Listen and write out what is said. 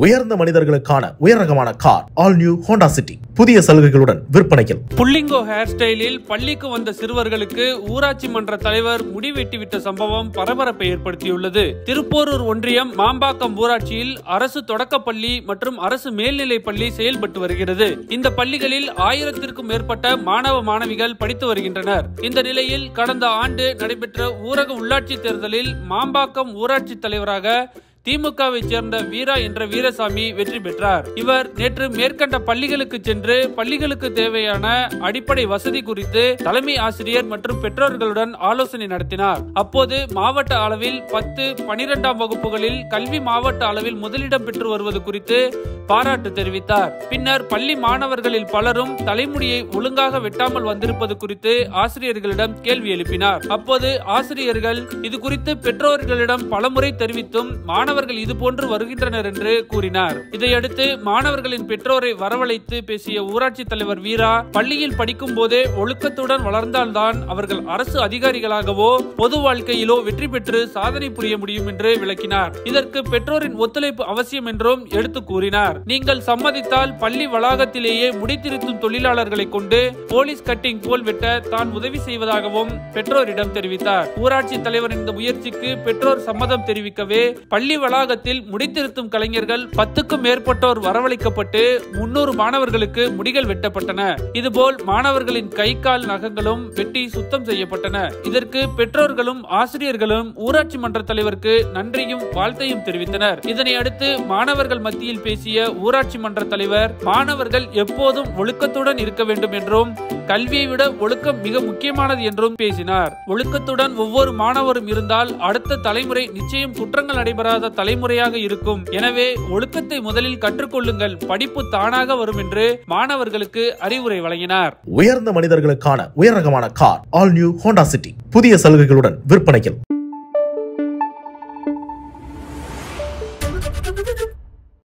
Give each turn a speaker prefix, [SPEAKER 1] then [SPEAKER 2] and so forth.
[SPEAKER 1] உயர்ந்த மனிதர்களுக்கான உயர்ரகமான car all new Honda City புதிய சலுகைகளுடன் விற்பனையில்.
[SPEAKER 2] புல்லிங்கோ ஹேர் ஸ்டைலில் பள்ளிக்கு வந்த சிறுவர்களுக்கு ஊராட்சி மன்ற தலைவர் முடி வெட்டிவிட்ட சம்பவம் பரபரப்பை ஏற்படுத்தியுள்ளது. திருப்போரூர் ஒன்றியம் மாம்பாக்கம் ஊராட்சியில் அரசு தொடக்கப்பள்ளி மற்றும் அரசு மேல்நிலைப் பள்ளி செயல்பட்டு வருகிறது. இந்த பள்ளிகளில் 1000த்திற்கும் மேற்பட்ட மாணவ மாணவிகள் படித்து வருகின்றனர். இந்த நிலையில் கடந்த ஆண்டு நடைபெற்ற ஊரக உள்ளாட்சி தேர்தலில் மாம்பாக்கம் ஊராட்சி தலைவராக திமுகவை சேர்ந்த வீரா என்ற வீரசாமி வெற்றி பெற்றார். இவர் நேற்று மேற்கண்ட பள்ளிகளுக்கு சென்று பள்ளிகளுக்கு தேவையான அடிப்படை வசதி குறித்து தலைமை ஆசிரியர் மற்றும் பெற்றோர்களுடன் ஆலோசனை நடத்தினார். அப்போது மாவட்ட அளவில் 10, 12ஆம் வகுப்புகளில் கல்வி மாவட்ட அளவில் முதலிடம் பெற்று வருவது குறித்து பாராட்டு தெரிவித்தார். பின்னர் பள்ளி மாணவர்களில் பலரும் தலைமுடியை ஒழுங்காக வெட்டாமல் வந்திருப்பது குறித்து ஆசிரியர்களிடம் கேள்வி எழுப்பினார். அப்போது ஆசிரியர்கள் இது குறித்து பெற்றோர்களிடம் பலமுறை தெரிவித்தும் மாணவர்கள் இதுபோன்று வருகின்றனர் என்று கூறினார். இதையடுத்து மாணவர்களின் பெற்றோரை வரவழைத்து பேசிய ஊராட்சி தலைவர் வீரா, பள்ளியில் படிக்கும் போதே ஒழுக்கத்துடன் வளர்ந்தால்தான் அவர்கள் அரசு அதிகாரிகளாகவோ பொது வாழ்க்கையிலோ வெற்றி பெற்று சாதனை புரிய முடியும் என்று விளக்கினார். இதற்கு பெற்றோரின் ஒத்துழைப்பு அவசியம் என்றும் எடுத்து கூறினார். நீங்கள் சம்மதித்தால் பள்ளி வளாகத்திலேயே முடித்திருத்தும் தொழிலாளர்களை கொண்டு போலீஸ் கட்டிங் போல் வெட்ட தான் உதவி செய்வதாகவும் பெற்றோரிடம் தெரிவித்தார். ஊராட்சி தலைவரின் இந்த முயற்சிக்கு பெற்றோர் சம்மதம் தெரிவிக்கவே பள்ளி வளாகத்தில் முடித்திருத்தும் கலைஞர்கள் 10க்கும் மேற்பட்டோர் வரவழைக்கப்பட்டு 300 மாணவர்களுக்கு முடிகள் வெட்டப்பட்டன. இதுபோல் மாணவர்களின் கை கால் நகங்களும் வெட்டி சுத்தம் செய்யப்பட்டன. இதற்கு பெற்றோர்களும் ஆசிரியர்களும் ஊராட்சி மன்ற தலைவருக்கு நன்றியும் வாழ்த்தையும் தெரிவித்தனர். இதனை அடுத்து மாணவர்கள் மத்தியில் பேசிய ஊராட்சி மன்ற தலைவர், மாணவர்கள் எப்போதும் ஒழுக்கத்துடன் இருக்க வேண்டும் என்றும் கல்வியை விட ஒழுக்கம் மிக முக்கியமானது என்றும் பேசினார். ஒழுக்கத்துடன் ஒவ்வொரு மாணவரும் இருந்தால் அடுத்த தலைமுறை நிச்சயம் குற்றங்கள் நடைபெறாத தலைமுறையாக இருக்கும். எனவே ஒழுக்கத்தை முதலில் கற்றுக்கொள்ளுங்கள், படிப்பு தானாக வரும் என்று மாணவர்களுக்கு அறிவுரை வழங்கினார்.
[SPEAKER 1] உயர்ந்த மனிதர்களுக்கான உயர்ரகமான car all new Honda City புதிய சலுகைகளுடன் விற்பனையில்.